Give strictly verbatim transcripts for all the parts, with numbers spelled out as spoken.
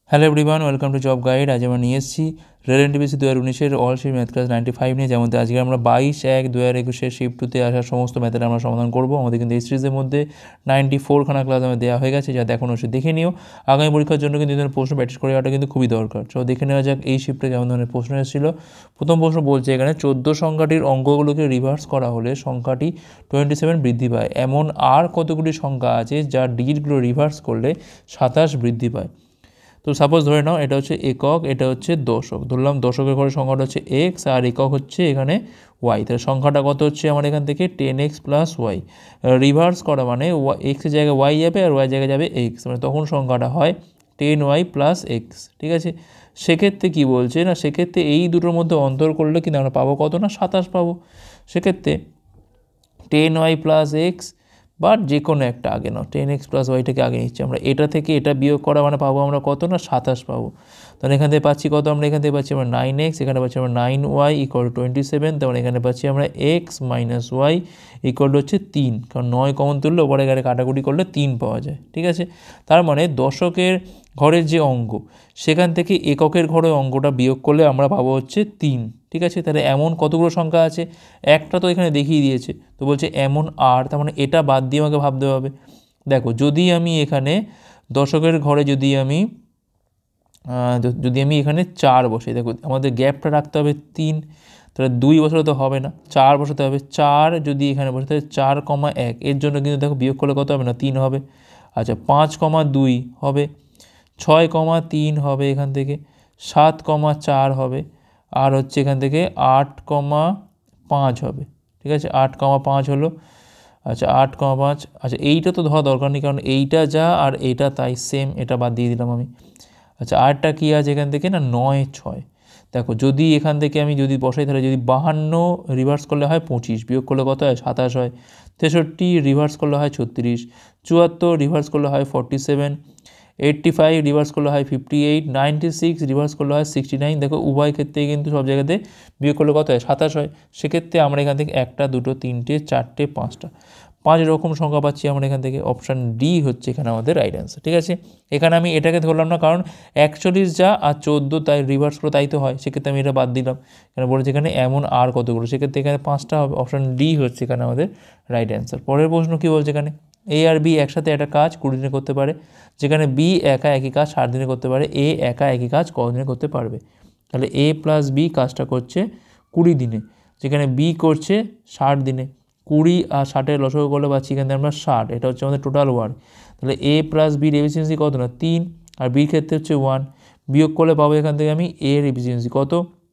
Hello everyone, welcome to job guide. আজ আমরা নিয়ে এসেছি রেল এনটিপিসি দু হাজার উনিশের all shift math class ninety five নিয়ে। যেমন আজকে আমরা বাইশ এক দু হাজার একুশের শিফট টুতে আসা সমস্ত ম্যাথের আমরা সমাধান করবো। আমাদের কিন্তু এই সিরিজের মধ্যে নাইনটি ফোরখানা ক্লাস আমাদের দেওয়া হয়ে গেছে, যা দেখুন অবশ্যই দেখে নিও। আগামী পরীক্ষার জন্য কিন্তু এই ধরনের প্রশ্ন প্র্যাকটিস করে যাওয়াটা কিন্তু খুবই দরকার। তো দেখে নেওয়া যাক এই শিফটে কেমন ধরনের প্রশ্ন এসেছিল। প্রথম প্রশ্ন বলছে এখানে চোদ্দো সংখ্যাটির অঙ্কগুলোকে রিভার্স করা হলে সংখ্যাটি টোয়েন্টি সেভেন বৃদ্ধি পায়। এমন আর কতগুলি সংখ্যা আছে যার ডিজিটগুলো রিভার্স করলে সাতাশ বৃদ্ধি পায়। তো সাপোজ ধরে নাও এটা হচ্ছে একক, এটা হচ্ছে দশক। ধরলাম দশকের ঘরে সংখ্যাটা হচ্ছে এক্স আর একক হচ্ছে এখানে ওয়াই। তাহলে সংখ্যাটা কত হচ্ছে আমার এখান থেকে ten x plus y. Reverse করা মানে এক্সের জায়গায় ওয়াই যাবে আর ওয়াই জায়গায় যাবে এক্স, মানে তখন সংখ্যাটা হয় টেন ওয়াই প্লাস এক্স। ঠিক আছে, সেক্ষেত্রে কী বলছে না, সেক্ষেত্রে এই দুটোর মধ্যে অন্তর করলে কিন্তু আমরা পাবো কত না সাতাশ পাবো। সেক্ষেত্রে টেন ওয়াই প্লাস এক্স বা যে কোনো একটা আগে নাও, টেন এক্স প্লাস ওয়াইটাকে আগে নিচ্ছি আমরা, এটা থেকে এটা বিয়োগ করা মানে পাবো আমরা কত না সাতাশ পাবো। তাহলে এখান থেকে পাচ্ছি কত, আমরা এখান থেকে পাচ্ছি আমরা নাইন এক্স, এখানে পাচ্ছি আমরা nine y equal to twenty seven. তারপর এখানে পাচ্ছি আমরা x minus y equal to হচ্ছে তিন, কারণ নয় কমন তুললে ওপরে গাড়ি কাটাকুটি করলে তিন পাওয়া যায়। ঠিক আছে, তার মানে দশকের ঘরের যে অঙ্ক সেখান থেকে এককের ঘরের অঙ্কটা বিয়োগ করলে আমরা পাবো হচ্ছে তিন। ঠিক আছে, তাহলে এমন কতগুলো সংখ্যা আছে, একটা তো এখানে দেখিয়ে দিয়েছে, তো বলছে এমন আর, তার মানে এটা বাদ দিয়ে আমাকে ভাবতে হবে। দেখো যদি আমি এখানে দশকের ঘরে যদি আমি যদি আমি এখানে চার বসে, দেখো আমাদের গ্যাপটা রাখতে হবে তিন, তাহলে দুই বছরে তো হবে না, চার বসাতে হবে। চার যদি এখানে বসে তাহলে চার কমা এক, এর জন্য কিন্তু দেখো বিয়োগ করলে কত হবে না তিন হবে। আচ্ছা, পাঁচ কমা দুই হবে, ছয় কমা তিন হবে এখান থেকে, সাত কমা চার হবে, আর হচ্ছে এখান থেকে আট কমা পাঁচ হবে। ঠিক আছে, আট কমা পাঁচ হলো। আচ্ছা, আট কমা পাঁচ, আচ্ছা এইটা তো ধরা দরকার নেই, কারণ এইটা যা আর এইটা তাই সেম, এটা বাদ দিয়ে দিলাম আমি। আচ্ছা, আটটা কী আছে এখান থেকে না নয় ছয়। দেখো যদি এখান থেকে আমি যদি বসাই তাহলে যদি বাহান্ন রিভার্স করলে হয় পঁচিশ, বিয়োগ করলে কত হয় সাতাশ হয়। তেষট্টি রিভার্স করলে হয় ছত্রিশ, চুয়াত্তর রিভার্স করলে হয় forty seven, eighty five reverse করলে হয় fifty eight, ninety six reverse করলে হয় সিক্সটি নাইন। দেখো উভয় ক্ষেত্রেই কিন্তু সব জায়গাতে বিয়োগ করলে কত হয় সাতাশ হয়। সেক্ষেত্রে আমরা এখান থেকে একটা দুটো তিনটে চারটে পাঁচটা পাঁচ রকম সংখ্যা পাচ্ছি আমরা এখান থেকে। অপশান ডি হচ্ছে এখানে আমাদের রাইট অ্যান্সার। ঠিক আছে, এখানে আমি এটাকে ধরলাম না, কারণ একচল্লিশ যা আর চোদ্দো তাই রিভার্স করে তাই তো হয়, সেক্ষেত্রে আমি এটা বাদ দিলাম। এখানে বলেছে এখানে এমন আর কতগুলো, সেক্ষেত্রে এখানে পাঁচটা হবে। অপশান ডি হচ্ছে এখানে আমাদের রাইট অ্যান্সার। পরের প্রশ্ন কী বলছে এখানে, এ আর বি একসাথে একটা কাজ কুড়ি দিনে করতে পারে, যেখানে বি একা একই কাজ ষাট দিনে করতে পারে, এ একা একই কাজ কত দিনে করতে পারবে। তাহলে এ প্লাস বি কাজটা করছে কুড়ি দিনে, যেখানে বি করছে ষাট দিনে। কুড়ি আর ষাটের লসাগু করলে পাচ্ছি এখান থেকে আমরা ষাট, এটা হচ্ছে আমাদের টোটাল ওয়ার্ক। তাহলে এ প্লাস বির এফিসিয়েন্সি কত না তিন, আর বির ক্ষেত্রে হচ্ছে ওয়ান, বিয়োগ করলে পাবো এখান থেকে আমি এর এফিসিয়েন্সি কত,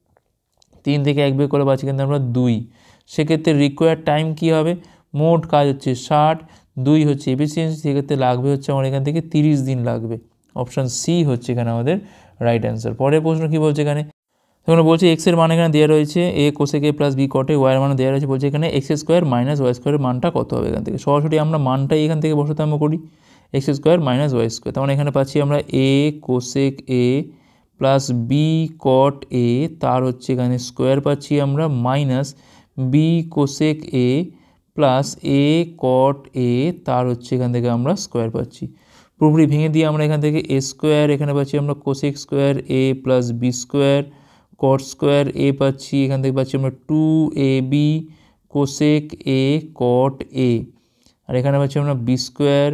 তিন থেকে এক বিয়োগ করলে পাচ্ছি এখান থেকে আমরা দুই। সেক্ষেত্রে রিকোয়ার্ড টাইম কী হবে, মোট কাজ হচ্ছে ষাট, দুই হচ্ছে এফিসিয়েন্সি, সেক্ষেত্রে লাগবে হচ্ছে আমার এখান থেকে তিরিশ দিন লাগবে। অপশান সি হচ্ছে এখানে আমাদের রাইট অ্যান্সার। পরের প্রশ্ন কী বলছে এখানে, এখানে বলছে এক্সের মান এখানে দেওয়া রয়েছে A cosec A plus B কটে, ওয়াইয়ের মান দেওয়া রয়েছে, বলছে এখানে এক্স স্কোয়ার মাইনাস ওয়াই স্কোয়ারের মানটা কত হবে। এখান থেকে সরাসরি আমরা মানটাই এখান থেকে বসাতে আমরা করি, x square minus y square. তার মানে এখানে পাচ্ছি আমরা A cosec A plus B cot A, তার হচ্ছে এখানে স্কোয়ার পাচ্ছি আমরা minus B cosec A plus A cot A, তার হচ্ছে এখান থেকে আমরা স্কোয়ার পাচ্ছি। পুরোপুরি ভেঙে দিয়ে আমরা এখান থেকে এ স্কোয়ার, এখানে পাচ্ছি আমরা cosec square A plus B square, cot square A পাচ্ছি এখান থেকে পাচ্ছি আমরা two A B cosec A cot A, আর এখানে পাচ্ছি আমরা B square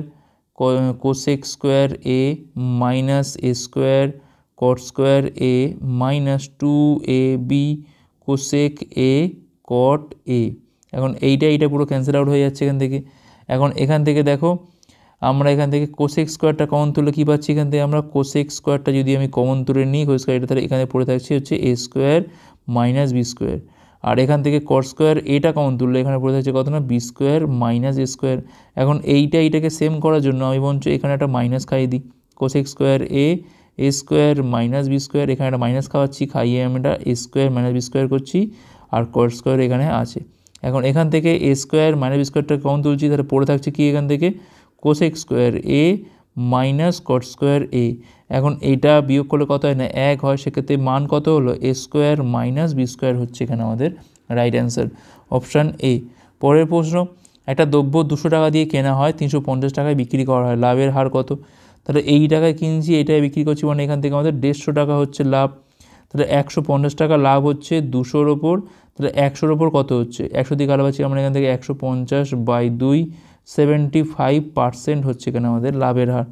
cosec square A minus A square cot square A minus two A B cosec A cot A. এখন এইটা এইটা পুরো ক্যান্সেল আউট হয়ে যাচ্ছে এখান থেকে। এখন এখান থেকে দেখো আমরা এখান থেকে কোসেক স্কোয়ারটা কমন তুলে কী পাচ্ছি, এখান থেকে আমরা কোসেক স্কোয়ারটা যদি আমি কমন তুলে নিই কোসেক স্কোয়ারটা, তাহলে এখানে পড়ে থাকছে হচ্ছে A square minus B square, আর এখান থেকে কট স্কোয়ার এটা কমন তুললে এখানে পড়ে থাকছে কত না B square minus A square. এখন এইটা এইটাকে সেম করার জন্য আমি বলছি এখানে একটা মাইনাস খাইয়ে দিই, cosec square A A square minus B square, এখানে একটা মাইনাস খাওয়াচ্ছি, খাইয়ে আমি এটা A square minus B square করছি, আর কট স্কোয়ার এখানে আছে। এখন এখান থেকে এ স্কোয়ার মাইনাস বি স্কোয়ারটা কমন তুলছি, তাহলে পড়ে থাকছে কি এখান থেকে cosec square A minus cot square A. এখন এইটা বিয়োগ করলে কত হয় না এক হয়, সেক্ষেত্রে মান কত হলো A square minus B square হচ্ছে এখানে আমাদের রাইট অ্যান্সার। Option A. পরের প্রশ্ন, একটা দ্রব্য দুশো টাকা দিয়ে কেনা হয়, তিনশো পঞ্চাশ টাকায় বিক্রি করা হয়, লাভের হার কত। তাহলে এই টাকায় কিনছি, এইটাই বিক্রি করছি, মানে এখান থেকে আমাদের দেড়শো টাকা হচ্ছে লাভ। তাহলে একশো পঞ্চাশ টাকা লাভ হচ্ছে দুশোর ওপর, তাহলে একশোর ওপর কত হচ্ছে, একশো দিয়ে কাটা পাচ্ছি আমরা এখান থেকে একশো পঞ্চাশ বাই দুই, সেভেন্টি ফাইভ পার্সেন্ট হচ্ছে এখানে আমাদের লাভের হার।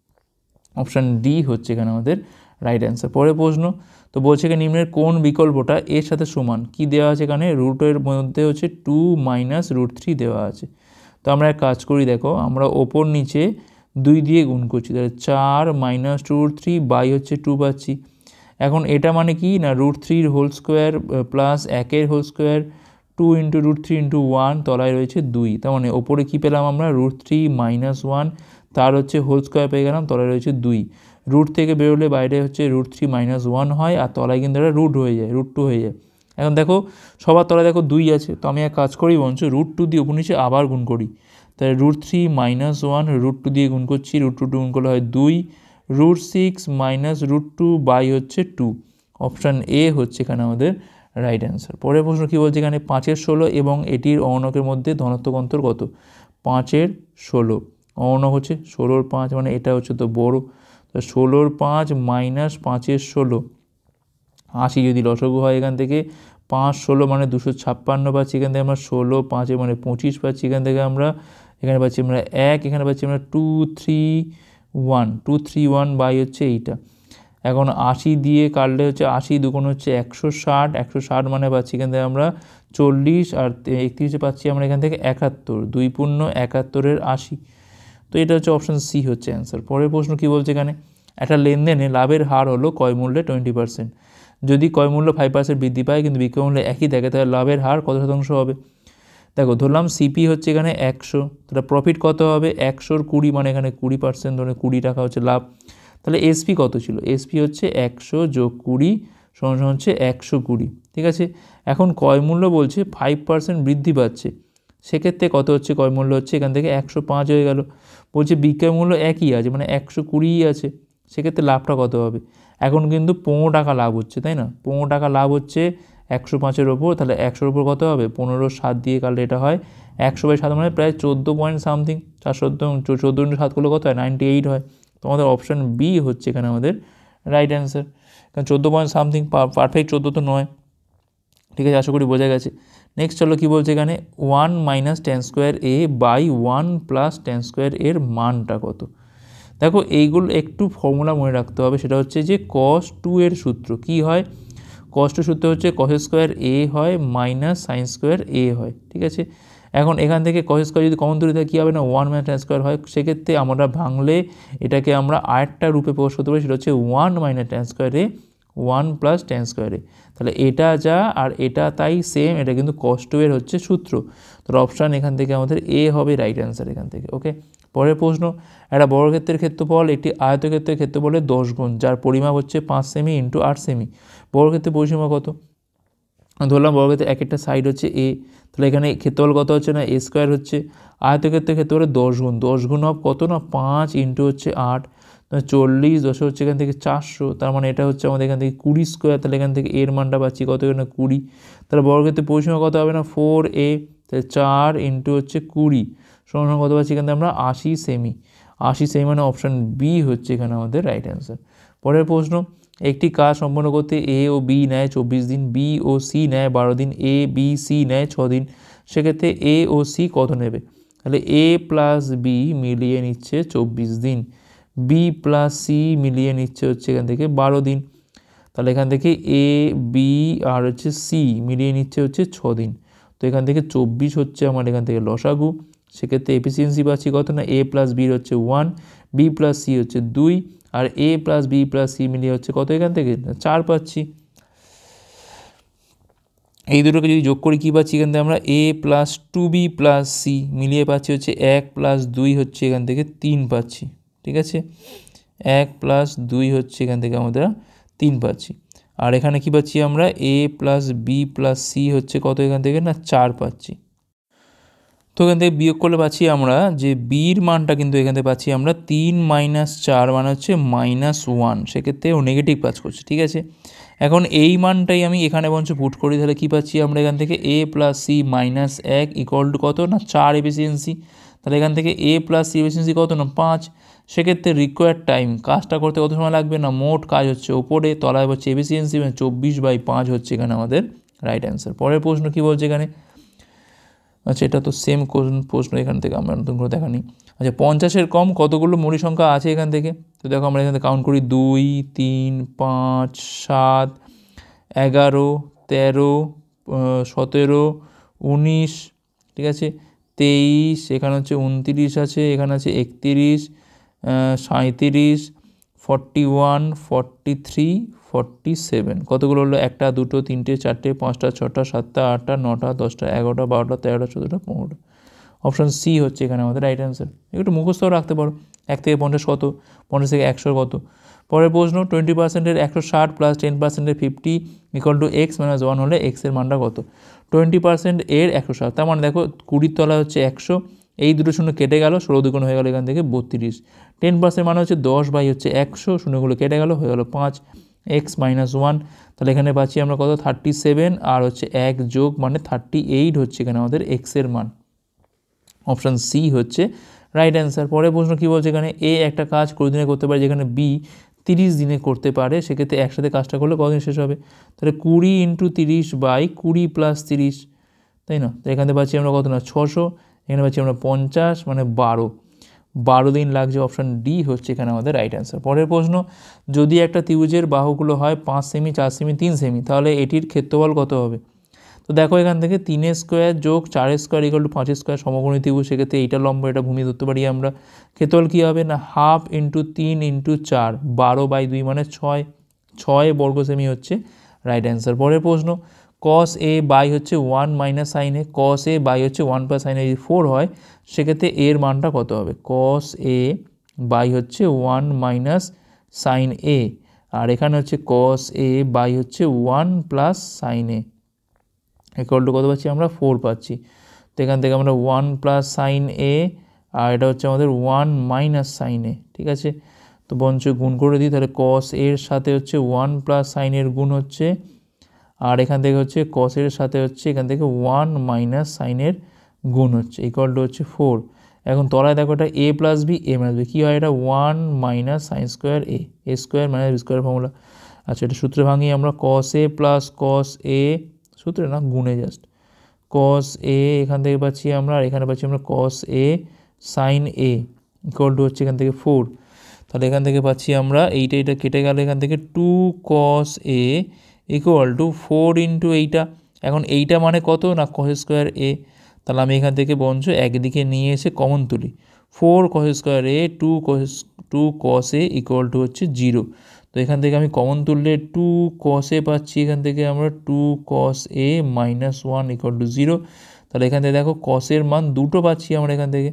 অপশান ডি হচ্ছে এখানে আমাদের রাইট অ্যান্সার। পরের প্রশ্ন, তো বলছে কি নিম্নের কোন বিকল্পটা এর সাথে সমান, কি দেওয়া আছে এখানে, রুটের মধ্যে হচ্ছে টু মাইনাস রুট থ্রি দেওয়া আছে। তো আমরা এক কাজ করি, দেখো আমরা ওপর নিচে দুই দিয়ে গুণ করছি, তাহলে চার minus two root three by হচ্ছে টু পাচ্ছি। এখন এটা মানে কি না, রুট থ্রির হোল স্কোয়ার প্লাস একের whole square, two into root three into one, তলায় রয়েছে দুই, তার মানে ওপরে কী পেলাম আমরা, রুট থ্রি মাইনাস ওয়ান, তার হচ্ছে হোল স্কোয়ার পেয়ে গেলাম, তলায় রয়েছে দুই। রুট থেকে বেরোলে বাইরে হচ্ছে রুট থ্রি মাইনাস ওয়ান হয়, আর তলায় কিন্তু এটা রুট হয়ে যায়, রুট টু হয়ে যায়। এখন দেখো সবার তলায় দেখো দুই আছে, তো আমি এক কাজ করি বঞ্চ, রুট টু দিয়ে উপর নিচে আবার গুণ করি, তাহলে root three minus one root two দিয়ে গুণ করছি, রুট টু টু গুণ করলে হয় দুই, root six minus root two by হচ্ছে টু। অপশান এ হচ্ছে এখানে আমাদের রাইট অ্যান্সার। পরের প্রশ্ন কী বলছে এখানে, পাঁচের ষোলো এবং এটির অনকের মধ্যে ধনাত্মক অন্তর কত, পাঁচের ষোলো, অনক হচ্ছে ষোলোর পাঁচ, মানে এটা হচ্ছে তো বড়ো, তো ষোলোর পাঁচ মাইনাস পাঁচের ষোলো, আশি যদি লসগু হয় এখান থেকে, পাঁচ ষোলো মানে দুশো ছাপ্পান্ন পাচ্ছি, এখান থেকে আমরা ষোলো পাঁচে মানে পঁচিশ পাচ্ছি, এখান থেকে আমরা এখানে পাচ্ছি আমরা এক, এখানে পাচ্ছি আমরা two three one, two three one by হচ্ছে এইটা। এখন আশি দিয়ে কাটলে হচ্ছে আশি দুগুণ হচ্ছে একশো ষাট, একশো ষাট মানে পাচ্ছি এখান থেকে আমরা চল্লিশ, আর একত্রিশে পাচ্ছি আমরা এখান থেকে একাত্তর, দুই পূর্ণ একাত্তরের আশি। তো এটা হচ্ছে অপশান সি হচ্ছে অ্যান্সার। পরের প্রশ্ন কী বলছে এখানে, একটা লেনদেনে লাভের হার হলো ক্রয় মূল্যে টোয়েন্টি পার্সেন্ট, যদি ক্রয় মূল্য ফাইভ পার্সেন্ট বৃদ্ধি পায় কিন্তু বিক্রয় মূল্য একই থাকে, তাহলে লাভের হার কত শতাংশ হবে। দেখো ধরলাম সিপি হচ্ছে এখানে একশো, তাহলে প্রফিট কত হবে, একশোর কুড়ি, মানে এখানে কুড়ি পার্সেন্ট ধরে কুড়ি টাকা হচ্ছে লাভ। তাহলে এসপি কত ছিল, এসপি হচ্ছে একশো যোগ কুড়ি সমান সমান হচ্ছে একশো কুড়ি, ঠিক আছে। এখন ক্রয় মূল্য বলছে ফাইভ পার্সেন্ট বৃদ্ধি পাচ্ছে, সেক্ষেত্রে কত হচ্ছে ক্রয় মূল্য হচ্ছে এখান থেকে একশো পাঁচ হয়ে গেল। বলছে বিক্রয় মূল্য একই আছে, মানে একশো কুড়িই আছে, সেক্ষেত্রে লাভটা কত হবে। এখন কিন্তু পনেরো টাকা লাভ হচ্ছে, তাই না, পনেরো টাকা লাভ হচ্ছে একশো পাঁচের ওপর, তাহলে একশোর ওপর কত হবে, পনেরো সাত দিয়ে কাটলে এটা হয় একশো বাই সাত, মানে প্রায় চোদ্দো পয়েন্ট সামথিং, চার চোদ্দো চোদ্দো ইন্টু সাত করলে কত হয়, নাইনটি এইট হয়। তো আমাদের অপশান বি হচ্ছে এখানে আমাদের রাইট অ্যান্সার, কারণ চোদ্দো পয়েন্ট সামথিং, পারফেক্ট চোদ্দো তো নয়, ঠিক আছে, আশা করি বোঝা গেছে। নেক্সট চলো কী বলছে এখানে, one minus tan square A by one plus tan square এর মানটা কত। দেখো এইগুলো একটু ফর্মুলা মনে রাখতে হবে, সেটা হচ্ছে যে কস টু এর সূত্র কী হয়, কস টু সূত্র হচ্ছে কস স্কোয়ার এ হয় মাইনাস সাইন স্কোয়ার এ হয়, ঠিক আছে। এখন এখান থেকে কস স্কোয়ার যদি কমন দূরে থাকে কী হবে না, ওয়ান মাইনাস টেন স্কোয়ার হয়, সেক্ষেত্রে আমরা ভাঙলে এটাকে আমরা আরেকটা রূপে প্রকাশ করতে পারি, সেটা হচ্ছে one minus tan square A one plus tan স্কোয়ারে, তাহলে এটা যা আর এটা তাই সেম, এটা কিন্তু কস টু এর হচ্ছে সূত্র। তো অপশান এখান থেকে আমাদের এ হবে রাইট অ্যান্সার এখান থেকে। ওকে, পরের প্রশ্ন, একটা বর্গক্ষেত্রের ক্ষেত্রফল একটি আয়তক্ষেত্রের ক্ষেত্রফলের দশ গুণ, যার পরিমাপ হচ্ছে পাঁচ সেমি ইন্টু আট সেমি, বর্গক্ষেত্রের পরিসীমা কত। ধরলাম বর্গক্ষেত্রের এক একটা সাইড হচ্ছে এ, তাহলে এখানে ক্ষেত্রফল কত হচ্ছে না, এ স্কোয়ার হচ্ছে, আয়তক্ষেত্রের ক্ষেত্রফলের দশ গুণ, দশ গুণ হবে কত না, পাঁচ ইন্টু হচ্ছে আট, চল্লিশ, দশ হচ্ছে এখান থেকে চারশো, তার মানে এটা হচ্ছে আমাদের এখান থেকে কুড়ি স্কোয়ার, তাহলে এখান থেকে এর মানটা পাচ্ছি কত, এখানে কুড়ি, তাহলে বর্গক্ষেত্রের পরিসীমা কত হবে না, ফোর এ, তাহলে চার ইন্টু হচ্ছে কুড়ি সমান কত পাচ্ছি এখান থেকে আমরা আশি সেমি, আশি সেমি মানে অপশান বি হচ্ছে এখানে আমাদের রাইট অ্যান্সার। পরের প্রশ্ন, একটি কাজ সম্পন্ন করতে এ ও বি নেয় চব্বিশ দিন, বি ও সি নেয় বারো দিন, এ বি সি নেয় ছ দিন, সেক্ষেত্রে এ ও সি কত নেবে। তাহলে এ প্লাস বি মিলিয়ে নিচ্ছে চব্বিশ দিন, বি প্লাস সি মিলিয়ে নিচ্ছে হচ্ছে এখান থেকে বারো দিন, তাহলে এখান থেকে এ বি আর হচ্ছে সি মিলিয়ে নিচ্ছে হচ্ছে ছ দিন, তো এখান থেকে চব্বিশ হচ্ছে আমার এখান থেকে লসাগু, সেক্ষেত্রে এফিসিয়েন্সি পাচ্ছি কত না, এ প্লাস বির হচ্ছে ওয়ান, বি প্লাস সি হচ্ছে দুই, আর A plus B plus C মিলিয়ে হচ্ছে কত এখান থেকে চার পাচ্ছি। এই দুটোকে যদি যোগ করি কী পাচ্ছি এখান থেকে আমরা, A plus two B plus C মিলিয়ে পাচ্ছি হচ্ছে এক প্লাস দুই হচ্ছে এখান থেকে তিন পাচ্ছি, ঠিক আছে, এক প্লাস দুই হচ্ছে এখান থেকে আমরা তিন পাচ্ছি, আর এখানে কী পাচ্ছি আমরা, A plus B plus C হচ্ছে কত এখান থেকে না চার পাচ্ছি। তো এখান থেকে বিয়োগ করলে পাচ্ছি আমরা যে বির মানটা কিন্তু এখান থেকে পাচ্ছি আমরা তিন মাইনাস চার মানে হচ্ছে মাইনাস ওয়ান, সেক্ষেত্রে ও নেগেটিভ কাজ করছে, ঠিক আছে। এখন এই মানটাই আমি এখানে বঞ্চ পুট করি, তাহলে কী পাচ্ছি আমরা এখান থেকে, এ প্লাস সি মাইনাস এক ইকুয়াল টু কত না চার এফিসিয়েন্সি, তাহলে এখান থেকে এ প্লাস সি এফিসিয়েন্সি কত না পাঁচ, সেক্ষেত্রে রিকোয়ার্ড টাইম, কাজটা করতে কত সময় লাগবে না মোট কাজ হচ্ছে ওপরে, তলায় হচ্ছে এফিসিয়েন্সি, মানে চব্বিশ বাই পাঁচ হচ্ছে এখানে আমাদের রাইট অ্যান্সার। পরের প্রশ্ন কী বলছে এখানে, আচ্ছা এটা তো সেম প্রশ্ন এখান থেকে আমরা নতুন করে দেখা নিই। আচ্ছা পঞ্চাশের কম কতগুলো মৌলিক সংখ্যা আছে এখান থেকে, তো দেখো আমরা এখান থেকে কাউন্ট করি দুই, তিন, পাঁচ, সাত, এগারো, তেরো, সতেরো, উনিশ, ঠিক আছে, তেইশ, এখানে হচ্ছে উনতিরিশ আছে, এখানে আছে একতিরিশ, সাঁইত্রিশ, forty one, forty three, forty seven, কতগুলো হলো একটা, দুটো, তিনটে, চারটে, পাঁচটা, ছটা, সাতটা, আটটা, নটা, দশটা, এগারোটা, বারোটা, তেরোটা, চোদ্দোটা, পনেরোটা। অপশান সি হচ্ছে এখানে আমাদের রাইট অ্যান্সার। একটু মুখস্থও রাখতে পারো, এক থেকে পঞ্চাশ কত, পঞ্চাশ থেকে একশো কত। পরের প্রশ্ন, টোয়েন্টি পার্সেন্টের একশো ষাট প্লাস টেন পার্সেন্টের fifty equal to x minus one হলে এক্সের মানটা কত। টোয়েন্টি পার্সেন্ট এর একশো ষাট, তার মানে দেখো কুড়ির তলা হচ্ছে একশো, এই দুটো শূন্য কেটে গেল, ষোলো দুগুণ হয়ে গেল এখান থেকে বত্রিশ। টেন পার্সেন্ট মানে হচ্ছে দশ বাই হচ্ছে একশো, শূন্যগুলো কেটে গেল, হয়ে গেল পাঁচ, এক্স মাইনাস ওয়ান, তাহলে এখানে পাচ্ছি আমরা কত থার্টি সেভেন, আর হচ্ছে এক যোগ মানে থার্টি এইট হচ্ছে এখানে আমাদের এক্সের মান। অপশান সি হচ্ছে রাইট অ্যান্সার। পরের প্রশ্ন কী বলছে এখানে, এ একটা কাজ কুড়ি দিনে করতে পারে যেখানে বি তিরিশ দিনে করতে পারে, সেক্ষেত্রে একসাথে কাজটা করলে কতদিন শেষ হবে, তাহলে কুড়ি ইন্টু তিরিশ বাই কুড়ি প্লাস তিরিশ, তাই না, তো এখানে পাচ্ছি আমরা কত না ছশো, এখানে পাচ্ছি আমরা পঞ্চাশ, মানে বারো, বারো দিন লাগছে। অপশান ডি হচ্ছে এখানে আমাদের রাইট অ্যান্সার। পরের প্রশ্ন, যদি একটা ত্রিভুজের বাহুগুলো হয় পাঁচ সেমি, চার সেমি, তিন সেমি, তাহলে এটির ক্ষেত্রফল কত হবে। তো দেখো এখান থেকে তিনের স্কোয়ার যোগ চারের স্কোয়ার ইকুয়াল টু পাঁচের স্কোয়ার সমকোণী ত্রিভুজ, সেক্ষেত্রে এইটা লম্ব এটা ভূমি ধরতে পারি আমরা। ক্ষেত্রফল কী হবে না হাফ ইন্টু তিন ইন্টু চার, বারো বাই দুই মানে ছয়, ছয় বর্গ সেমি হচ্ছে রাইট অ্যান্সার। পরের প্রশ্ন, কস এ বাই হচ্ছে one minus sine A, cos A by হচ্ছে ওয়ান প্লাস সাইন এ যদি ফোর হয়, সেক্ষেত্রে এর মানটা কত হবে, কস এ বাই হচ্ছে ওয়ান মাইনাস সাইন এ, আর এখানে হচ্ছে কস এ বাই হচ্ছে one plus sine A equal to কত পাচ্ছি আমরা ফোর পাচ্ছি। তো এখান থেকে আমরা ওয়ান প্লাস সাইন এ, আর এটা হচ্ছে আমাদের ওয়ান মাইনাস সাইন এ, ঠিক আছে, তো বঞ্চ গুণ করে দিই, তাহলে কস এর সাথে হচ্ছে ওয়ান প্লাস সাইনের গুণ হচ্ছে, আর এখান থেকে হচ্ছে কস এর সাথে হচ্ছে এখান থেকে ওয়ান মাইনাস সাইনের গুণ হচ্ছে ইকুয়াল টু হচ্ছে ফোর। এখন তলায় দেখো এটা A plus B, A minus B, কী হয় এটা one minus sine square A, A square minus B square formula. আচ্ছা এটা সূত্রে ভাঙি আমরা, কস এ প্লাস কস এ, সূত্রে না গুণে জাস্ট, কস এ এখান থেকে পাচ্ছি আমরা, আর এখানে পাচ্ছি আমরা cos A sine A equal to হচ্ছে এখান থেকে ফোর, তাহলে এখান থেকে পাচ্ছি আমরা এইটা এইটা কেটে গেল, এখান থেকে two cos A equal to four into এইটা, এখন এইটা মানে কত না কস স্কোয়ার এ, তাহলে আমি এখান থেকে বঞ্চ একদিকে নিয়ে এসে কমন তুলি, four cos square A two cos two cos A equal to হচ্ছে জিরো, তো এখান থেকে আমি কমন তুললে টু কস এ পাচ্ছি, এখান থেকে আমরা two cos A minus one equal to zero, তাহলে এখান থেকে দেখো কসের মান দুটো পাচ্ছি আমরা এখান থেকে,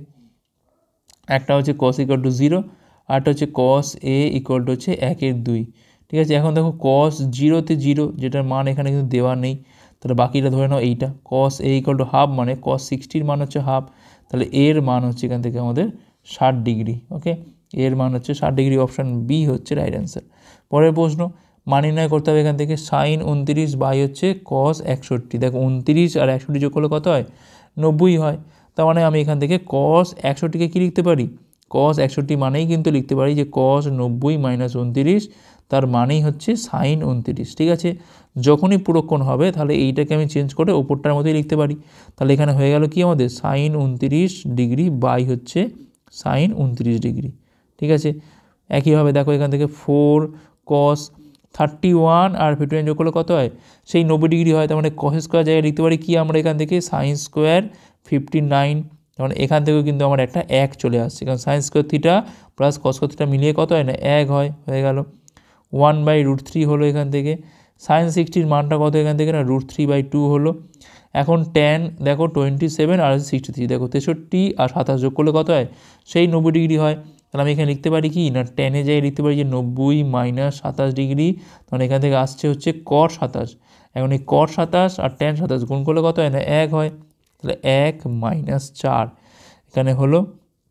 একটা হচ্ছে কস ইকুয়াল টু জিরো, আরটা হচ্ছে কস এ ইকুয়াল টু হচ্ছে একের দুই, ঠিক আছে। এখন দেখো কস জিরোতে জিরো, যেটার মান এখানে কিন্তু দেওয়া নেই, তাহলে বাকিটা ধরে নাও এইটা, cos A equal to half মানে কস সিক্সটির মান হচ্ছে হাফ, তাহলে এর মান হচ্ছে এখান থেকে আমাদের ষাট ডিগ্রি, ওকে, এর মান হচ্ছে ষাট ডিগ্রি, অপশান বি হচ্ছে রাইট অ্যান্সার। পরের প্রশ্ন, মান নির্ণয় করতে হবে এখান থেকে সাইন উনত্রিশ বাই হচ্ছে কস একষট্টি, দেখো উনত্রিশ আর একষট্টি যোগ করলে কত হয়, নব্বই হয়, তার মানে আমি এখান থেকে কস একষট্টিকে কী লিখতে পারি, কস একষট্টি মানেই কিন্তু লিখতে পারি যে কস নব্বই মাইনাস উনত্রিশ, তার মানেই হচ্ছে সাইন উনত্রিশ, ঠিক আছে। যখনই পুরোক্ষণ হবে তাহলে এইটাকে আমি চেঞ্জ করে ওপরটার মতোই লিখতে পারি, তাহলে এখানে হয়ে গেল কি আমাদের সাইন উনত্রিশ ডিগ্রি বাই হচ্ছে সাইন উনত্রিশ ডিগ্রি, ঠিক আছে। একইভাবে দেখো এখান থেকে ফোর কস থার্টি ওয়ান আর ফিফটি নাইন যোগ করলে কত হয়, সেই নব্বই ডিগ্রি হয়, তার মানে কস স্কোয়ার জায়গায় লিখতে পারি কি আমরা এখান থেকে সাইন স্কোয়ার ফিফটি নাইন, যেমন এখান থেকেও কিন্তু আমার একটা এক চলে আসছে, কারণ sine square theta plus cos square theta মিলিয়ে কত হয় না এক হয়, হয়ে গেল ওয়ান বাই রুট থ্রি হলো এখান থেকে, সাইন সিক্সটির মানটা কত এখান থেকে না রুট থ্রি বাই টু হলো। এখন টেন দেখো টোয়েন্টি সেভেন আর সিক্সটি থ্রি, দেখো তেষট্টি আর সাতাশ যোগ করলে কত হয়, সেই নব্বই ডিগ্রি হয়, তাহলে আমি এখানে লিখতে পারি কি না টেনে যাই লিখতে পারি যে নব্বই মাইনাস সাতাশ ডিগ্রি, তখন এখান থেকে আসছে হচ্ছে কট সাতাশ, এখন এই কট সাতাশ আর টেন সাতাশ গুণ করলে কত হয় না এক হয়, তাহলে এক মাইনাস চার এখানে হলো,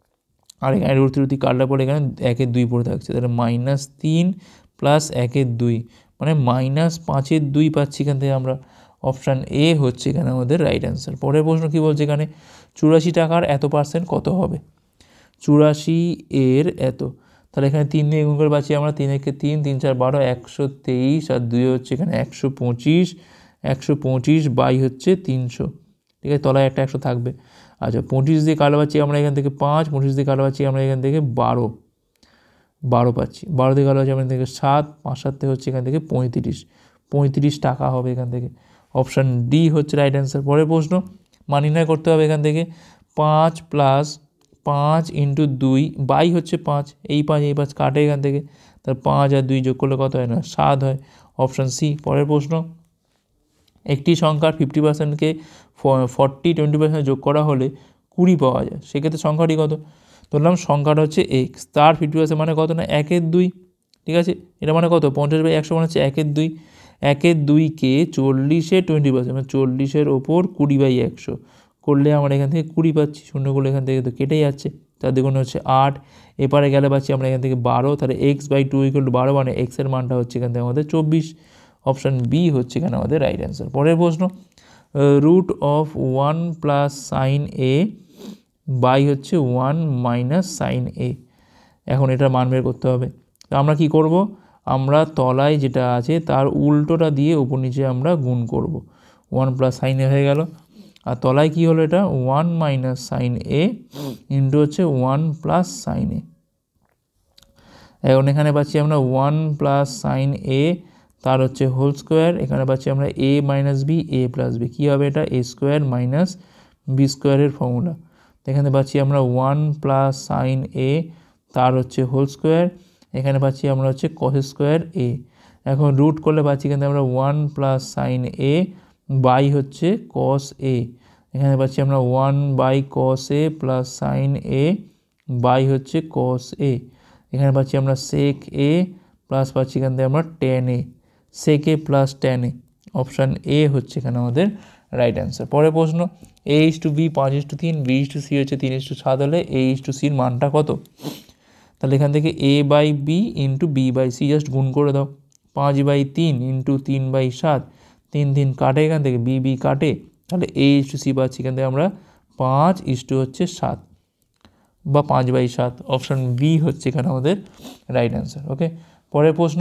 আর এখানে রুটি রুটি কাটলে পরে এখানে একের দুই পড়ে থাকছে, তাহলে মাইনাস তিন প্লাস একের দুই মানে মাইনাস পাঁচের দুই পাচ্ছি এখান থেকে আমরা, অপশান এ হচ্ছে এখানে আমাদের রাইট অ্যান্সার। পরের প্রশ্ন কী বলছে এখানে, চুরাশি টাকার এত পার্সেন্ট কত হবে, চুরাশি এর এত, তাহলে এখানে তিন দিয়ে গুণ করে পাচ্ছি আমরা তিন একে তিন, তিন চার বারো, একশো তেইশ, আর দুই হচ্ছে এখানে একশো পঁচিশ, একশো পঁচিশ বাই হচ্ছে তিনশো, ঠিক আছে, তলায় একটা একশো থাকবে। আচ্ছা, পঁচিশ দিয়ে কালো পাচ্ছি আমরা এখান থেকে পাঁচ, পঁচিশ দিয়ে কালো পাচ্ছি আমরা এখান থেকে বারো, বারো পাচ্ছি, বারো দিয়ে কালো পাচ্ছি আমরা এখান থেকে সাত, পাঁচ সাতে হচ্ছে এখান থেকে পঁয়ত্রিশ, পঁয়ত্রিশ টাকা হবে এখান থেকে। অপশান ডি হচ্ছে রাইট অ্যান্সার। পরের প্রশ্ন মান নির্ণয় করতে হবে এখান থেকে পাঁচ প্লাস পাঁচ ইন্টু দুই বাই হচ্ছে পাঁচ, এই পাঁচ এই পাঁচ কাটে এখান থেকে, তার পাঁচ আর দুই যোগ করলে কত হয় না সাত হয়। Option C. পরের প্রশ্ন একটি সংখ্যার ফিফটি পার্সেন্টকে ফর্টি টোয়েন্টি পার্সেন্ট যোগ করা হলে কুড়ি পাওয়া যায়, সেক্ষেত্রে সংখ্যাটি কত? ধরলাম সংখ্যাটা হচ্ছে এক্স, তার ফিফটি পার্সেন্ট মানে কত না একের দুই, ঠিক আছে, এটা মানে কত পঞ্চাশ বাই একশো মানে হচ্ছে একের দুই, একের দুইকে চল্লিশে টোয়েন্টি পার্সেন্ট মানে চল্লিশের ওপর কুড়ি বাই একশো করলে আমরা এখান থেকে কুড়ি পাচ্ছি, শূন্যগুলো এখান থেকে তো কেটে যাচ্ছে, তার দ্বিগুণ হচ্ছে আট, এপারে গেলে পাচ্ছি আমরা এখান থেকে বারো, তাহলে x by two equal to বারো মানে এক্সের মানটা হচ্ছে এখান থেকে আমাদের চব্বিশ। অপশান বি হচ্ছে এখানে আমাদের রাইট অ্যান্সার। পরের প্রশ্ন root of one plus sine A by হচ্ছে ওয়ান মাইনাস সাইন এ, এখন এটার মান বের করতে হবে। তো আমরা কি করব, আমরা তলায় যেটা আছে তার উল্টোটা দিয়ে উপর নিচে আমরা গুণ করব, ওয়ান প্লাস সাইন এ হয়ে গেল, আর তলায় কি হলো এটা one minus sine A into হচ্ছে ওয়ান প্লাস সাইন এ। এখন এখানে পাচ্ছি আমরা ওয়ান প্লাস সাইন এ তার হচ্ছে হোল স্কোয়ার, এখানে পাচ্ছি আমরা A minus B A plus B, কী হবে এটা এ স্কোয়ার মাইনাস বি স্কোয়ারের ফর্মুলা। এখানে পাচ্ছি আমরা ওয়ান প্লাস সাইন এ তার হচ্ছে হোল স্কোয়ার, এখানে পাচ্ছি আমরা হচ্ছে কস স্কোয়ার এ, এখন রুট করলে পাচ্ছি এখানে আমরা one plus sine A by হচ্ছে কস এ, এখানে পাচ্ছি আমরা one by cos A plus sine A by হচ্ছে কস এ, এখানে পাচ্ছি আমরা সেক এ প্লাস পাচ্ছি এখান থেকে আমরা tan A, sec A plus tan A. Option A হচ্ছে এখানে আমাদের রাইট অ্যান্সার। পরের প্রশ্ন এ ইস টু বি পাঁচ ইস টু তিন, বি ইস টু সি হচ্ছে তিন ইস টু সাত হলে এ ইস টু সির মানটা কত? তাহলে এখান থেকে A by B into B by C just গুণ করে দাও, পাঁচ বাই তিন ইন্টু তিন বাই সাত, তিন তিন কাটে এখান থেকে বি বি কাটে, তাহলে এ ইস টু সি পাচ্ছি এখান থেকে আমরা পাঁচ ইস টু হচ্ছে সাত বা পাঁচ বাই সাত। অপশান বি হচ্ছে এখানে আমাদের রাইট অ্যান্সার। ওকে, পরের প্রশ্ন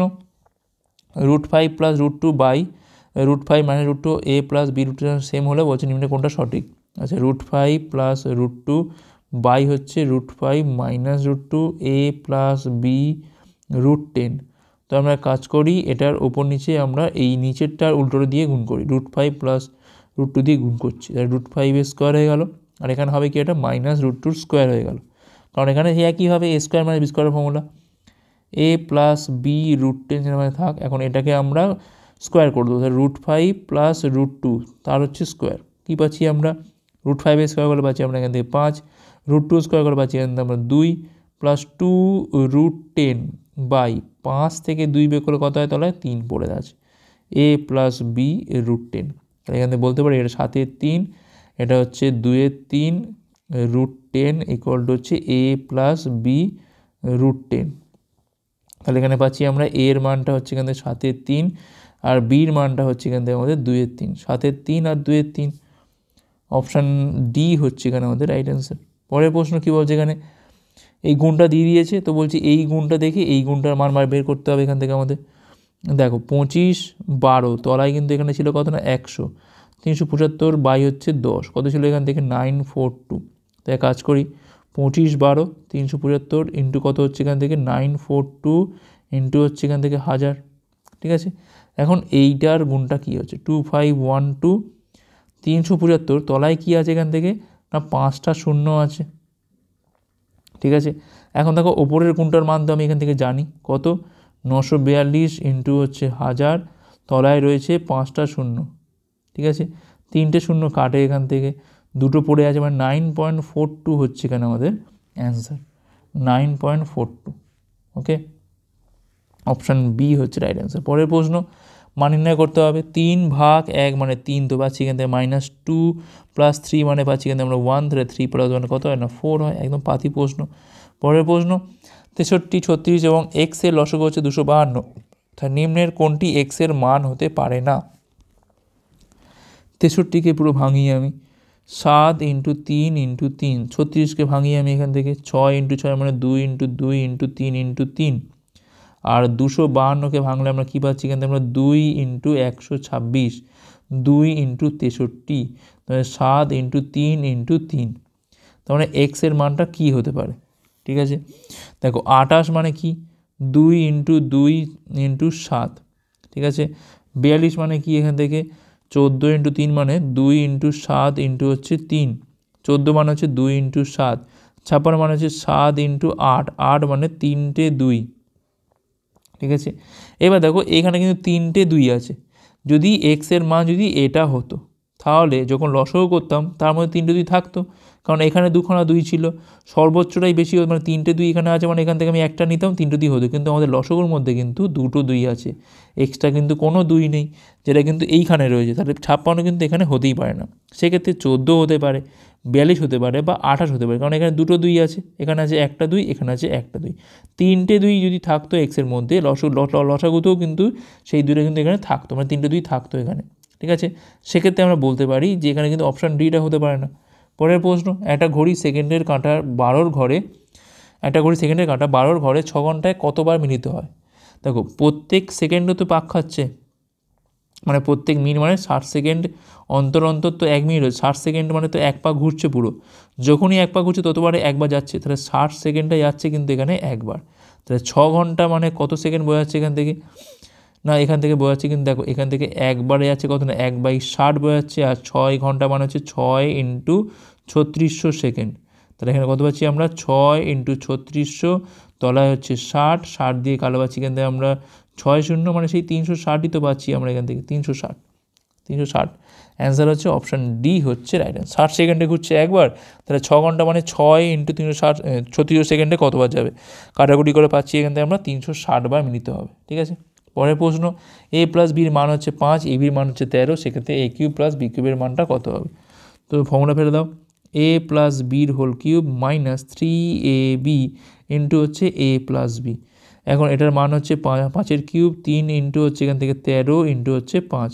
root five plus root two by root five minus root two A plus B root same হলে বলছে নিম্নে কোনটা সঠিক? আচ্ছা, root five plus root two by হচ্ছে root five minus root two A plus B root ten. তো আমরা কাজ করি এটার ওপর নিচে আমরা এই নিচেরটার উল্টোটা দিয়ে গুণ করি, root five plus root two দিয়ে গুণ করছি, তাহলে রুট ফাইভের স্কোয়ার হয়ে গেল, আর এখানে হবে কি এটা মাইনাস রুট টুর স্কোয়ার হয়ে গেল, কারণ এখানে একই হবে এ স্কোয়ার মানে বি স্কোয়ারের formula, A plus B root ten মানে থাক, এখন এটাকে আমরা স্কোয়ার করে দেবো, তাহলে root five plus root two তার হচ্ছে স্কোয়ার, কী পাচ্ছি আমরা রুট ফাইভের স্কোয়ার করে পাচ্ছি আমরা এখান থেকে পাঁচ, রুট টু স্কোয়ার করে পাচ্ছি এখান থেকে আমরা দুই, plus two root ten by পাঁচ থেকে দুই বের করে কত হয় তলায় তিন পড়ে আছে, A plus B root ten, এখান থেকে বলতে পারি এটা সাতের তিন, এটা হচ্ছে দুইয়ের তিন রুট টেন ইকুয়াল টু হচ্ছে A plus B root ten. তাহলে এখানে পাচ্ছি আমরা এর মানটা হচ্ছে এখান থেকে সাতের তিন আর বির মানটা হচ্ছে এখান থেকে আমাদের দুইয়ের তিন, সাতের তিন আর দুইয়ের তিন। অপশান ডি হচ্ছে এখানে আমাদের রাইট অ্যান্সার। পরের প্রশ্ন কী বলছে, এখানে এই গুণটা দিয়ে দিয়েছে, তো বলছি এই গুণটা দেখে এই গুণটার মান বের করতে হবে এখান থেকে আমাদের। দেখো পঁচিশ বারো তলায় কিন্তু এখানে ছিল কত না একশো, তিনশো পঁচাত্তর বাই হচ্ছে দশ, কত ছিল এখান থেকে নাইন ফোর টু। তাই কাজ করি পঁচিশ বারো তিনশো পঁচাত্তর ইন্টু কত হচ্ছে এখান থেকে নাইন ফোর টু ইন্টু হচ্ছে এখান থেকে হাজার, ঠিক আছে। এখন এইটার গুণটা কী হচ্ছে টু ফাইভ ওয়ান টু, তিনশো পঁচাত্তর তলায় কী আছে এখান থেকে না পাঁচটা শূন্য আছে, ঠিক আছে। এখন দেখো ওপরের গুণটার মান তো আমি এখান থেকে জানি কত, নশো বিয়াল্লিশ ইন্টু হচ্ছে হাজার, তলায় রয়েছে পাঁচটা শূন্য, ঠিক আছে, তিনটে শূন্য কাটে এখান থেকে, দুটো পড়ে আছে মানে নাইন পয়েন্ট ফোর টু হচ্ছে এখানে আমাদের answer, nine point four two. Okay, option B হচ্ছে রাইট অ্যান্সার। পরের প্রশ্ন মান নির্ণয় করতে হবে, তিন ভাগ এক মানে তিন, তো পাচ্ছি এখান থেকে মাইনাস টু প্লাস থ্রি মানে পাচ্ছি এখান থেকে আমরা ওয়ান, তাহলে থ্রি প্লাস ওয়ান কত হয় না ফোর হয়, একদম পাতি প্রশ্ন। পরের প্রশ্ন তেষট্টি ছত্রিশ এবং এক্সের লসগু হচ্ছে দুশো বাহান্ন, তাই নিম্নের কোনটি এক্সের মান হতে পারে না? তেষট্টিকে পুরো ভাঙিয়ে আমি সাত ইন্টু তিন ইন্টু তিন, ছত্রিশকে ভাঙি আমি এখান থেকে, ছয় ইন্টু ছয় মানে দুই ইন্টু দুই ইন্টু তিন ইন্টু তিন, আর দুশো বাহান্নকে ভাঙলে আমরা কী পাচ্ছি এখান থেকে আমরা দুই ইন্টু একশো ছাব্বিশ, দুই ইন্টু তেষট্টি, তাহলে সাত ইন্টু তিন ইন্টু তিন, তার মানে এক্সের মানটা কী হতে পারে? ঠিক আছে, দেখো আটাশ মানে কি, দুই ইন্টু দুই ইন্টু সাত, ঠিক আছে। বিয়াল্লিশ মানে কি এখান থেকে, চোদ্দো ইন্টু তিন মানে দুই ইন্টু সাত ইন্টু হচ্ছে তিন, চোদ্দো মানে হচ্ছে দুই ইন্টু সাত, ছাপ্পান্ন মানে হচ্ছে সাত ইন্টু আট, আট মানে তিনটে দুই, ঠিক আছে। এবার দেখো এখানে কিন্তু তিনটে দুই আছে, যদি এক্সের মান যদি এটা হতো তাহলে যখন লসও করতাম তার মধ্যে তিনটে দুই থাকতো, কারণ এখানে দুখানা দুই ছিল, সর্বোচ্চটাই বেশি হতো, মানে তিনটে দুই এখানে আছে মানে এখান থেকে আমি একটা নিতাম, তিনটে দুই হতো, কিন্তু আমাদের লসগোর মধ্যে কিন্তু দুটো দুই আছে, এক্সট্রা কিন্তু কোনো দুই নেই, যেটা কিন্তু এইখানে রয়েছে, তাহলে ছাপ্পান্ন কিন্তু এখানে হতেই পারে না। সেক্ষেত্রে চোদ্দো হতে পারে, বিয়াল্লিশ হতে পারে, বা আঠাশ হতে পারে, কারণ এখানে দুটো দুই আছে, এখানে আছে একটা দুই, এখানে আছে একটা দুই, তিনটে দুই যদি থাকতো এক্সের মধ্যে লস লসাগুতেও কিন্তু সেই দুইটা কিন্তু এখানে থাকতো, মানে তিনটে দুই থাকতো এখানে, ঠিক আছে। সেক্ষেত্রে আমরা বলতে পারি যে এখানে কিন্তু অপশান ডিটা হতে পারে না। পরের প্রশ্ন, একটা ঘড়ি সেকেন্ডের কাঁটার বারোর ঘরে একটা ঘড়ি সেকেন্ডের কাঁটা বারোর ঘরে ছ ঘন্টায় কতবার মিলিত হয়? দেখো প্রত্যেক সেকেন্ডও তো পাক খাচ্ছে, মানে প্রত্যেক মিনিট মানে ষাট সেকেন্ড অন্তর অন্তর তো এক মিনিট হচ্ছে, ষাট সেকেন্ড মানে তো এক পা ঘুরছে পুরো, যখনই এক পা ঘুরছে ততবারে একবার যাচ্ছে, তাহলে ষাট সেকেন্ডটা যাচ্ছে কিন্তু এখানে একবার, তাহলে ছ ঘন্টা মানে কত সেকেন্ড বোঝাচ্ছে এখান থেকে, না এখান থেকে বোঝাচ্ছে কিন্তু দেখো এখান থেকে একবারে যাচ্ছে কত না এক বাই ষাট বোঝাচ্ছে, আর ছয় ঘন্টা মানে হচ্ছে ছয় ইন্টু ছত্রিশশো সেকেন্ড, তাহলে এখানে কত পাচ্ছি আমরা ছয় ইন্টু ছত্রিশশো, তলায় হচ্ছে ষাট, ষাট দিয়ে কালো পাচ্ছি এখান থেকে আমরা ছয় শূন্য মানে সেই তিনশো ষাটই তো পাচ্ছি আমরা এখান থেকে, তিনশো ষাট তিনশো ষাট অ্যান্সার হচ্ছে অপশান ডি হচ্ছে রাইট অ্যান্সার। ষাট সেকেন্ডে ঘুরছে একবার, তাহলে ছ ঘন্টা মানে ছয় ইন্টু তিনশো ষাট ছত্রিশ সেকেন্ডে কতবার যাবে, কাটাকুটি করে পাচ্ছি এখান থেকে আমরা তিনশো ষাট বার মিলিত হবে, ঠিক আছে। পরের প্রশ্ন, এ প্লাস বির মান হচ্ছে পাঁচ, এ বির মান হচ্ছে তেরো, সেক্ষেত্রে এ কিউব প্লাস বি কিউবের মানটা কত হবে? তো ফর্মুলা ফেলে দাও, এ প্লাস বির whole cube minus three A B into হচ্ছে এ প্লাস বি, এখন এটার মান হচ্ছে পাঁচের কিউব, তিন ইন্টু হচ্ছে এখান থেকে তেরো ইন্টু হচ্ছে পাঁচ,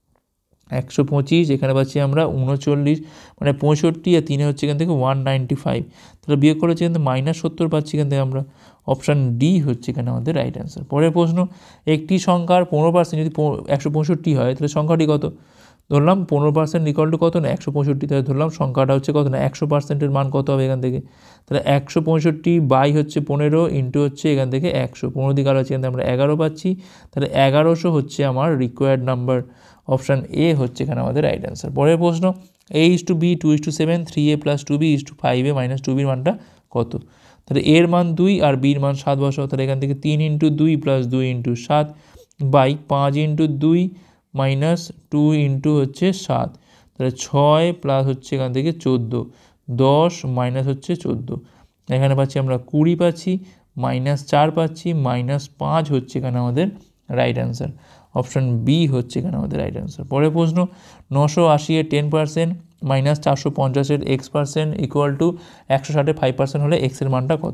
একশো পঁচিশ, এখানে পাচ্ছি আমরা উনচল্লিশ মানে পঁয়ষট্টি, আর তিনে হচ্ছে এখান থেকে ওয়ান নাইনটি ফাইভ, তাহলে বিয়োগ করে হচ্ছে এখান থেকে মাইনাস সত্তর পাচ্ছি এখান থেকে আমরা, অপশান ডি হচ্ছে এখানে আমাদের রাইট অ্যান্সার। পরের প্রশ্ন, একটি সংখ্যার পনেরো পার্সেন্ট যদি একশো পঁয়ষট্টি হয় তাহলে সংখ্যাটি কত? ধরলাম পনেরো পার্সেন্ট ইকুয়াল টু কত না একশো পঁয়ষট্টি, তাহলে ধরলাম সংখ্যাটা হচ্ছে কত না একশো পার্সেন্টের মান কত হবে এখান থেকে, তাহলে একশো পঁয়ষট্টি বাই হচ্ছে পনেরো ইন্টু হচ্ছে এখান থেকে একশো, পনেরো দিকে আরো হচ্ছে এখান থেকে আমরা এগারো পাচ্ছি, তাহলে এগারোশো হচ্ছে আমার রিকোয়ার্ড নাম্বার, অপশান এ হচ্ছে এখানে আমাদের রাইট অ্যান্সার। পরের প্রশ্ন, A is to B two is to seven, three A plus two B is to five A minus two বির মানটা কত? তাহলে এর মান দুই আর বির মান সাত বসাও, তাহলে এখান থেকে তিন ইন্টু দুই প্লাস দুই ইন্টু সাত বাই পাঁচ ইন্টু দুই মাইনাস টু ইন্টু হচ্ছে সাত, তাহলে ছয় প্লাস হচ্ছে এখান থেকে চোদ্দো, দশ মাইনাস হচ্ছে চোদ্দো, এখানে পাচ্ছি আমরা কুড়ি পাচ্ছি, মাইনাস চার পাচ্ছি, মাইনাস পাঁচ হচ্ছে এখানে আমাদের রাইট অ্যান্সার, অপশান বি হচ্ছে এখানে আমাদের রাইট অ্যান্সার। পরের প্রশ্ন, নশো আশি এর টেন পার্সেন্ট মাইনাস চারশো পঞ্চাশের এক্স পার্সেন্ট ইকুয়াল টু একশো ষাটের ফাইভ পার্সেন্ট হলে এক্সের মানটা কত?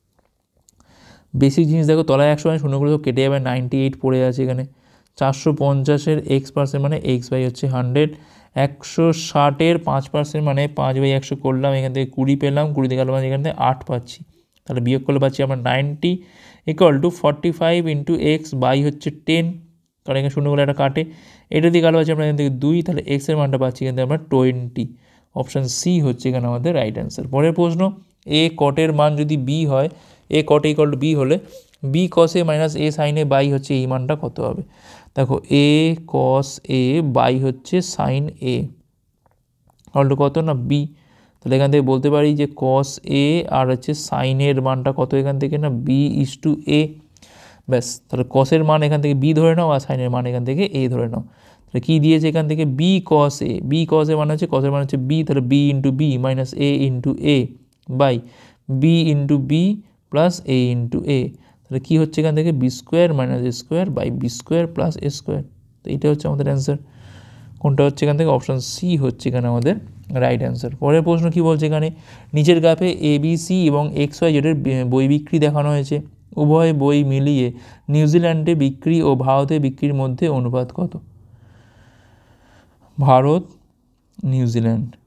বেসিক জিনিস দেখো, তলায় একশো মানে শূন্যগুলো তো কেটে যাবে, নাইনটি এইট পড়ে আছে এখানে, চারশো পঞ্চাশের এক্স পার্সেন্ট মানে এক্স বাই হচ্ছে হান্ড্রেড, একশো ষাটের পাঁচ পার্সেন্ট মানে পাঁচ বাই একশো করলাম, এখান থেকে কুড়ি পেলাম, কুড়ি থেকে গেল মানে এখান থেকে আট পাচ্ছি, তাহলে বিয়োগ করলে পাচ্ছি আমরা ninety equal to forty five into X by হচ্ছে টেন, কারণ এখানে শূন্যগুলো একটা কাটে, এটা দিয়ে গেল পাচ্ছি আমরা এখান থেকে দুই, তাহলে এক্সের মানটা পাচ্ছি এখান থেকে আমরা টোয়েন্টি, অপশান সি হচ্ছে এখানে আমাদের রাইট অ্যান্সার। পরের প্রশ্ন, এ কটের মান যদি বি হয়, A cot equal to B হলে B cos A minus A sine A by হচ্ছে এই মানটা কত হবে? দেখো এ কস এ বাই হচ্ছে সাইন এ ইকুয়াল টু কত না বি, তাহলে এখান থেকে বলতে পারি যে কস এ আর হচ্ছে সাইনের মানটা কত এখান থেকে না বি ইস টু এ, ব্যাস, তাহলে কসের মান এখান থেকে বি ধরে নাও আর সাইনের মান এখান থেকে এ ধরে নাও, তাহলে কী দিয়েছে এখান থেকে বি কস এ, বি কস এ মানে হচ্ছে কসের মান হচ্ছে বি, তাহলে B into B minus A into A by B into B plus A into A, তাহলে কী হচ্ছে এখান থেকে B square minus A square by B square plus A square, তো এইটা হচ্ছে আমাদের অ্যান্সার, কোনটা হচ্ছে এখান থেকে অপশান সি হচ্ছে এখানে আমাদের রাইট অ্যান্সার। পরের প্রশ্ন কী বলছে এখানে, নিচের গ্রাফে এ বি সি এবং এক্স ওয়াই জেডের বই বিক্রি দেখানো হয়েছে, উভয় বই মিলিয়ে নিউজিল্যান্ডে বিক্রি ও ভারতে বিক্রির মধ্যে অনুপাত কত? ভারত নিউজিল্যান্ড,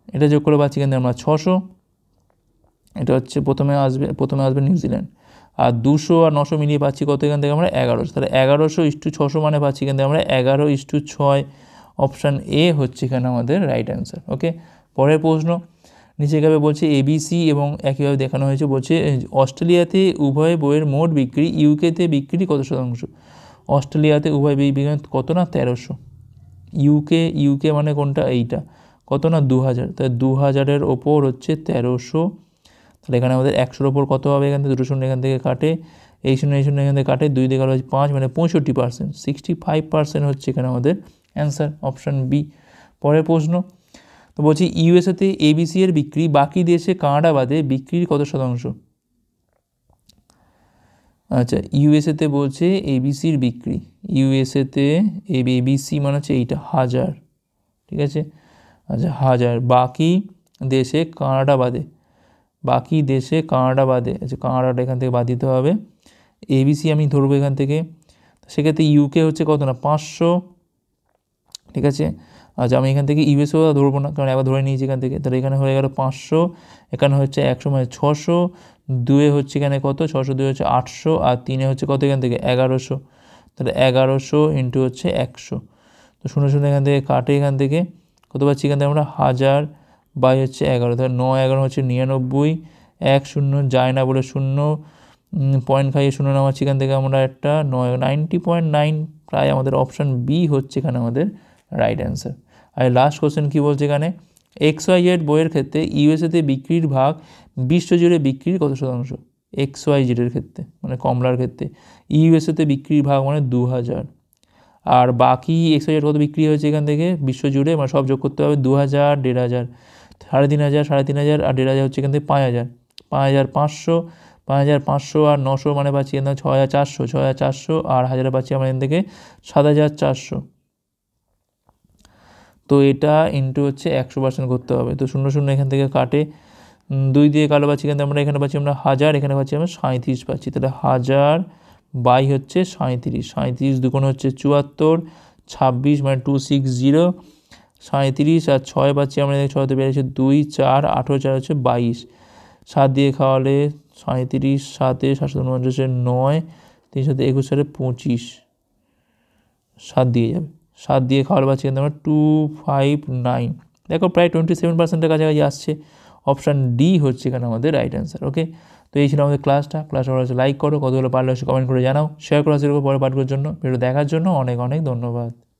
এটা যোগ করে পাচ্ছি এখান থেকে আমরা ছশো, এটা হচ্ছে প্রথমে আসবে প্রথমে আসবে নিউজিল্যান্ড, আর দুশো আর নশো মিলিয়ে পাচ্ছি কত এখান থেকে আমরা এগারোশো, তাহলে এগারোশো ইস্টু ছশো মানে পাচ্ছি এখান থেকে আমরা এগারো ইস্টু ছয়, অপশান এ হচ্ছে এখানে আমাদের রাইট অ্যান্সার। ওকে, পরের প্রশ্ন নিচে এভাবে বলছে এবিসি এবং একইভাবে দেখানো হয়েছে, বলছে অস্ট্রেলিয়াতে উভয় বইয়ের মোট বিক্রি, ইউকেতে বিক্রি কত শতাংশ? অস্ট্রেলিয়াতে উভয় বই বিক্রি কত না তেরোশো, ইউকে ইউকে মানে কোনটা এইটা কত না দু হাজার, তাই দু হাজারের ওপর হচ্ছে তেরোশো, তাহলে এখানে আমাদের একশোর ওপর কত হবে? এখান থেকে দুটো শূন্য এখান থেকে কাটে, এই শূন্য এই শূন্য এখান থেকে কাটে, দুই দিকে হচ্ছে পাঁচ, মানে পঁয়ষট্টি পার্সেন্ট, সিক্সটি ফাইভ পার্সেন্ট হচ্ছে এখানে আমাদের অ্যান্সার, অপশান বি। পরের প্রশ্ন তো বলছি ইউএসএতে এবিসি এর বিক্রি বাকি দেশে কানাডা বাদে বিক্রির কত শতাংশ? আচ্ছা, ইউএসএতে বলছে এবিসির বিক্রি, ইউএসএতে এবিসি মানে হচ্ছে এইটা হাজার, ঠিক আছে, আচ্ছা হাজার, বাকি দেশে কানাডা বাদে, বাকি দেশে কানাডা বাদে, আচ্ছা কানাডাটা এখান থেকে বাদ দিতে হবে, এবিসি আমি ধরবো এখান থেকে, সেক্ষেত্রে ইউকে হচ্ছে কত না পাঁচশো, ঠিক আছে, আচ্ছা আমি এখান থেকে ইউএসও ধরবো না কারণ একবার ধরে নিয়েছি এখান থেকে, তাহলে এখানে হয়ে গেল পাঁচশো, এখানে হচ্ছে একশো মানে ছশো, দুয়ে হচ্ছে এখানে কত ছশো, দুই হচ্ছে আটশো, আর তিনে হচ্ছে কত এখান থেকে এগারোশো, তাহলে এগারোশো ইন্টু হচ্ছে একশো, তো শূন্য শূন্য এখান থেকে কাটে, এখান থেকে কত পাচ্ছি এখান থেকে আমরা হাজার বাই হচ্ছে এগারো, তাহলে নয় এগারো হচ্ছে নিরানব্বই, এক শূন্য যায় না বলে শূন্য পয়েন্ট খাইয়ে শূন্য নামাচ্ছি এখান থেকে আমরা একটা নয়, নাইনটি পয়েন্ট নাইন, প্রায় আমাদের অপশান বি হচ্ছে এখানে আমাদের রাইট অ্যান্সার। আর লাস্ট কোশ্চেন কী বলছে এখানে, এক্স ওয়াই জেড বইয়ের ক্ষেত্রে ইউএসএতে বিক্রির ভাগ বিশ্বজুড়ে বিক্রির কত শতাংশ? এক্স ওয়াই জেডের ক্ষেত্রে মানে কমলার ক্ষেত্রে ইউএসএতে বিক্রির ভাগ মানে দু হাজার, আর বাকি এক্স ওয়াই জেড কত বিক্রি হয়েছে এখান থেকে বিশ্বজুড়ে, মানে সব যোগ করতে হবে, দু হাজার, দেড় হাজার, সাড়ে তিন হাজার, সাড়ে তিন হাজার আর দেড় হাজার হচ্ছে এখান থেকে পাঁচ হাজার, পাঁচ হাজার পাঁচশো, পাঁচ হাজার পাঁচশো আর নশো মানে পাচ্ছি এখান থেকে ছয় হাজার চারশো, ছয় হাজার চারশো আর হাজারে পাচ্ছি আমরা এখান থেকে সাত হাজার চারশো, তো এটা ইন্টু হচ্ছে একশো পার্সেন্ট করতে হবে, তো শূন্য শূন্য এখান থেকে কাটে, দুই দিয়ে কালো পাচ্ছি এখান থেকে আমরা, এখানে পাচ্ছি আমরা হাজার, এখানে পাচ্ছি আমরা সাঁইত্রিশ পাচ্ছি, তাহলে হাজার বাই হচ্ছে সাঁইত্রিশ, সাঁইত্রিশ দুগুণ হচ্ছে চুয়াত্তর, ছাব্বিশ মানে টু সিক্স জিরো, সাঁইত্রিশ আর ছয় পাচ্ছি আমরা, ছয়তে বেড়েছে দুই, চার, আঠেরো চার হচ্ছে বাইশ, সাত দিয়ে খাওয়ালে সাঁইত্রিশ, সাতে সাতশো উনপঞ্চাশে নয়, তিন সাথে একুশ সালে পঁচিশ, সাত দিয়ে যাবে, সাত দিয়ে খাওয়ালে পাচ্ছি কিন্তু আমরা টু ফাইভ নাইন, দেখো প্রায় টোয়েন্টি সেভেন পার্সেন্টের কাছাকাছি আসছে, অপশান ডি হচ্ছে এখানে আমাদের রাইট অ্যান্সার। ওকে, তো এই ছিল আমাদের ক্লাসটা, ক্লাস ভালো হচ্ছে লাইক করো, কতগুলো পারলে কমেন্ট করে জানাও, শেয়ার করো সেরকম পরে পাঠগুলোর জন্য, ভিডিও দেখার জন্য অনেক অনেক ধন্যবাদ।